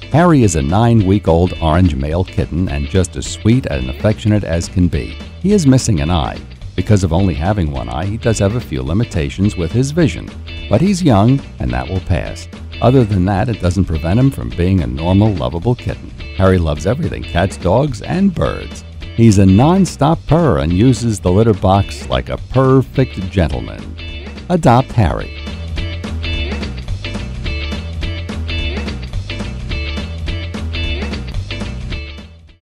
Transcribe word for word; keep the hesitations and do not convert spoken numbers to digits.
Harry is a nine-week-old orange male kitten and just as sweet and affectionate as can be. He is missing an eye. Because of only having one eye, he does have a few limitations with his vision. But he's young, and that will pass. Other than that, it doesn't prevent him from being a normal, lovable kitten. Harry loves everything, cats, dogs, and birds. He's a non-stop purrer and uses the litter box like a purrfect gentleman. Adopt Harry.